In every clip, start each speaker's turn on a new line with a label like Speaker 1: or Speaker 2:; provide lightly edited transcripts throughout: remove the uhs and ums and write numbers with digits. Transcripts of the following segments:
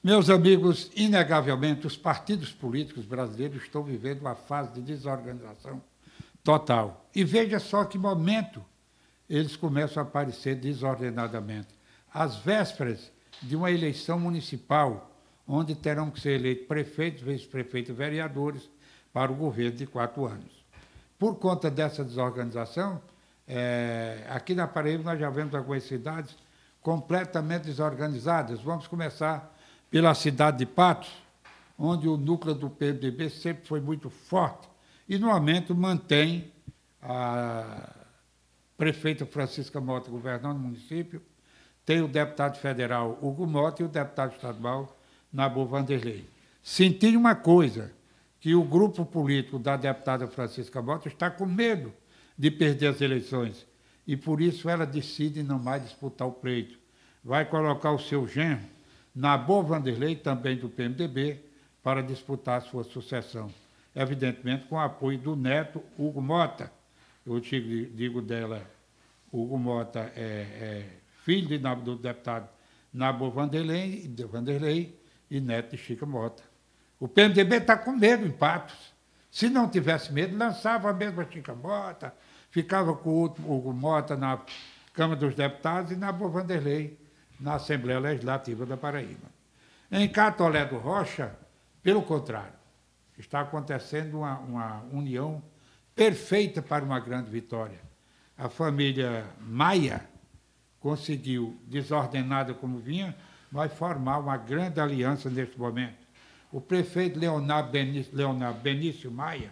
Speaker 1: Meus amigos, inegavelmente, os partidos políticos brasileiros estão vivendo uma fase de desorganização total. E veja só que momento eles começam a aparecer desordenadamente. Às vésperas de uma eleição municipal, onde terão que ser eleitos prefeitos, vice-prefeitos e vereadores para o governo de 4 anos. Por conta dessa desorganização, aqui na Paraíba nós já vemos algumas cidades completamente desorganizadas. Vamos começar pela cidade de Patos, onde o núcleo do PMDB sempre foi muito forte e, no momento, mantém a prefeita Francisca Mota governando o município, tem o deputado federal Hugo Mota e o deputado estadual Nabu Vanderlei. Senti uma coisa, que o grupo político da deputada Francisca Mota está com medo de perder as eleições e, por isso, ela decide não mais disputar o pleito. Vai colocar o seu genro, Nabu Vanderlei, também do PMDB, para disputar a sua sucessão. Evidentemente, com o apoio do neto Hugo Mota. Eu digo dela, Hugo Mota é filho do deputado Nabu Vanderlei e neto de Chica Mota. O PMDB está com medo em Patos. Se não tivesse medo, lançava a mesma Chica Mota, ficava com o Hugo Mota na Câmara dos Deputados e Nabu Vanderlei na Assembleia Legislativa da Paraíba. Em Catolé do Rocha, pelo contrário, está acontecendo uma união perfeita para uma grande vitória. A família Maia conseguiu, desordenada como vinha, mas formar uma grande aliança neste momento. O prefeito Leonardo Benício Maia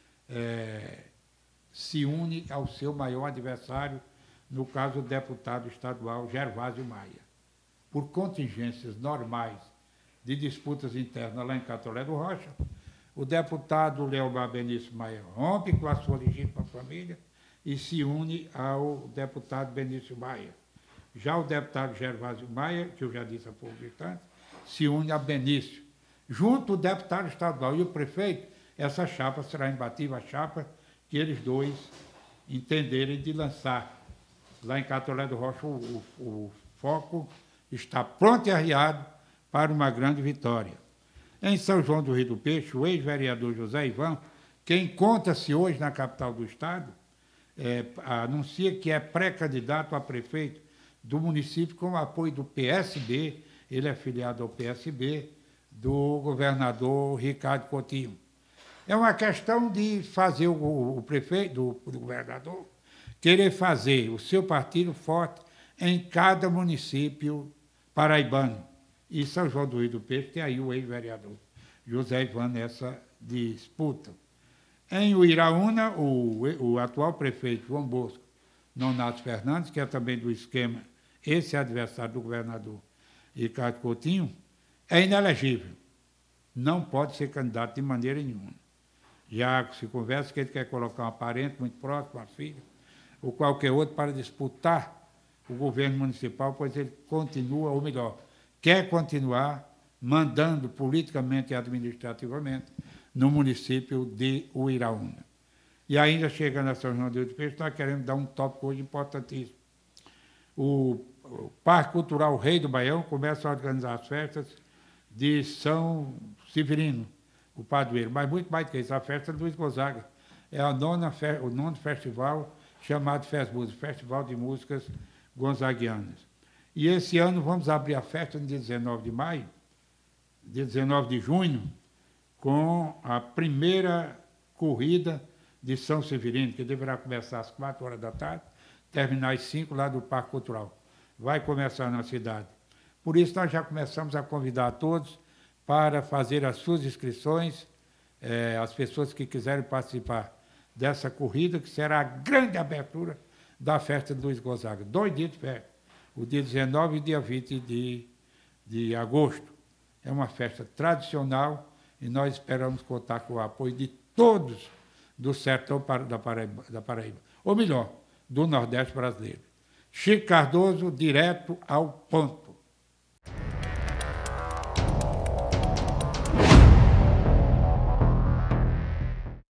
Speaker 1: se une ao seu maior adversário, no caso, o deputado estadual Gervásio Maia. Por contingências normais de disputas internas lá em Catolé do Rocha, o deputado Leonardo Benício Maia rompe com a sua legítima família e se une ao deputado Benício Maia. Já o deputado Gervásio Maia, que eu já disse há pouco instante, se une a Benício. Junto o deputado estadual e o prefeito, essa chapa será imbatível, a chapa que eles dois entenderem de lançar. Lá em Catolé do Rocha, o foco está pronto e arriado para uma grande vitória. Em São João do Rio do Peixe, o ex-vereador José Ivan, que encontra-se hoje na capital do estado, anuncia que é pré-candidato a prefeito do município com o apoio do PSB, ele é filiado ao PSB, do governador Ricardo Coutinho. É uma questão de fazer o prefeito, do governador, querer fazer o seu partido forte em cada município paraibano. E São João do Rio do Peixe tem aí o ex-vereador José Ivan nessa disputa. Em Uiraúna, o atual prefeito João Bosco Nonato Fernandes, que é também do esquema, esse é adversário do governador Ricardo Coutinho, é inelegível. Não pode ser candidato de maneira nenhuma. Já se conversa que ele quer colocar um parente muito próximo, uma filha, ou qualquer outro, para disputar o governo municipal, pois ele continua, ou melhor, quer continuar mandando politicamente e administrativamente no município de Uiraúna. E ainda chegando a São João do Rio do Peixe, nós queremos dar um tópico hoje importantíssimo. O Parque Cultural Rei do Baião começa a organizar as festas de São Severino, o padroeiro. Mas muito mais do que isso, a festa de Luiz Gonzaga. É o nono festival chamado FESMUSIC, Festival de Músicas Gonzaguianas. E esse ano vamos abrir a festa no dia 19 de maio, dia 19 de junho, com a primeira corrida de São Severino, que deverá começar às 4 horas da tarde, terminar às 5 lá do Parque Cultural. Vai começar na cidade. Por isso, nós já começamos a convidar a todos para fazer as suas inscrições, as pessoas que quiserem participar dessa corrida, que será a grande abertura da festa de Luiz Gonzaga. 2 dias de festa, o dia 19 e dia 20 de agosto. É uma festa tradicional e nós esperamos contar com o apoio de todos do sertão da Paraíba, ou melhor, do Nordeste brasileiro. Chico Cardoso, direto ao ponto.